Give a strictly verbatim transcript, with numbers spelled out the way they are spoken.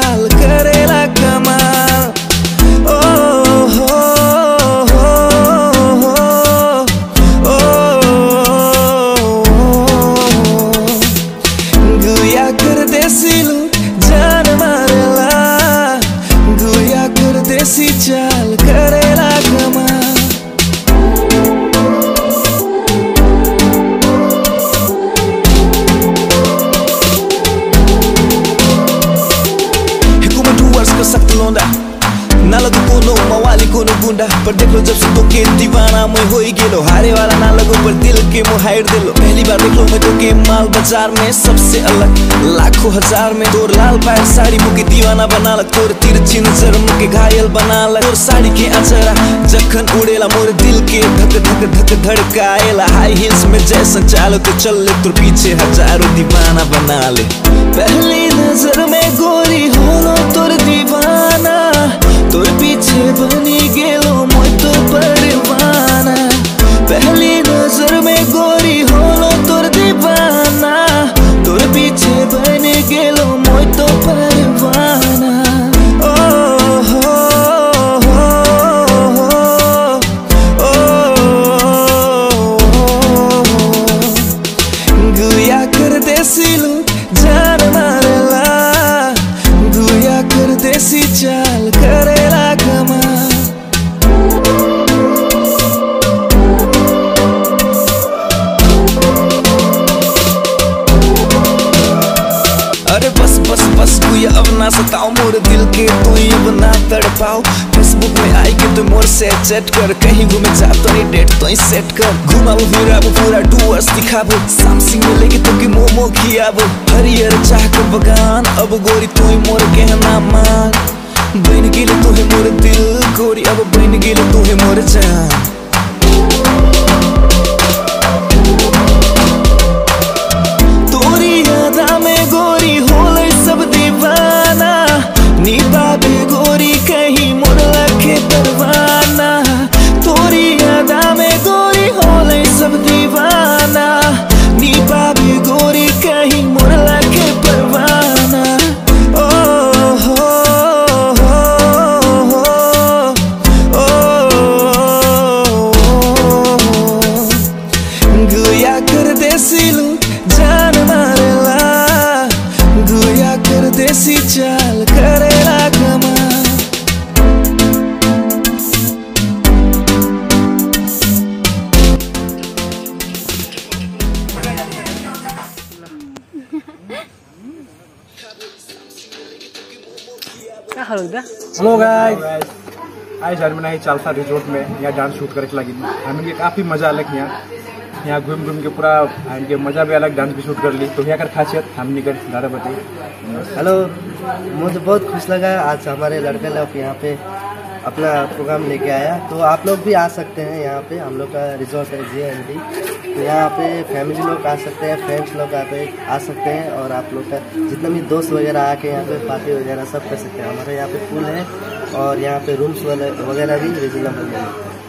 चाल करेला कमाल। ओ हो हो हो ओ गुया कर देसी लोग जान मारेला, गुया कर देसी चाल करेला कमाल। सख्त लौंडा ना लगो कोनो मवाली कोनो गुंडा, पर देख लो जब से तो के दीवाना मैं हो ही गेलो। हारे वाला ना लगो पर दिल के मुहाइर दिलो। पहली बार देख लो मैं तो के माल बाजार में सबसे अलग, लाखों हजार में तोर लाल पैर साड़ी मुके दीवाना बना लग, तोर तिरछी नजर मुके घायल बना लग। तोर साड़ी के अचरा जखन उड़ेला मोर दिल के धक धक धक धड़काएला। हाई हील्स में जैसा चालो तो चल ले, तोर पीछे हजारों दीवाना बना ले। पहली नजर में गोरी होलो तोर दीवाना, तोर पीछे बनी गेलो मैं तो परवाना। पहली नजर में गोरी होलो तोर दीवाना, तोर पीछे बनी गेलो मैं तो परवाना। ओ हो हो हो ओ गुया कर देसी लोग जान मारेला, गुया कर देसी चाल करेला कमाल। अरे बस बस बस गुया अब ना सताओ मोर दिल के, तू अब ना तड़पाओ। फेसबुक में आई के तू मोर से चैट कर, कहीं घूमे जा तो नहीं डेट तो ही सेट कर। घुमाबो फिराबो पूरा डुअर्स दिखाबो, सामसिंग में लेके तो की मोमो खियाबो। हरियर चाह के बगान अब गोरी तू ही मोर कहना मान। बन गेल तू है मोर दिल गोरी, अब बन गेल तू है मोर जान। तोरी यादा में गोरी होले सब दीवाना, नीता बे गोरी कहीं मोर लखे परवाना। तोरी यादा में गोरी होले सब दीवाना, नीता बे गोरी कहीं मोर लखे परवाना। ओ हो हो हो ओ गुया कर देसी लोग जान मारेला, गुया कर देसी चाल करेला कमाल। हेलो गाइस, आज हमें चालसा रिजोर्ट में यहाँ डांस शूट करे लगी। हमें काफ़ी मजा अलग यहाँ यहाँ घूम घूम के पूरा के मजा भी अलग, डांस भी शूट कर ली। तो यहाँ कर खासियत हमने कर दादा बताइए। हेलो, मुझे बहुत खुश लगा आज हमारे लड़के लोग यहाँ पे अपना प्रोग्राम लेके आया। तो आप लोग भी आ सकते हैं यहाँ पे, हम लोग का रिजॉर्ट है जे एन डी। तो यहाँ पे फैमिली लोग आ सकते हैं, फ्रेंड्स लोग आते आ सकते हैं, और आप लोग का जितना भी दोस्त वगैरह आके यहाँ पे पार्टी वगैरह सब कर सकते हैं। हमारे यहाँ पे पूल है और यहाँ पे रूम्स वगैरह भी रिजनेबल है।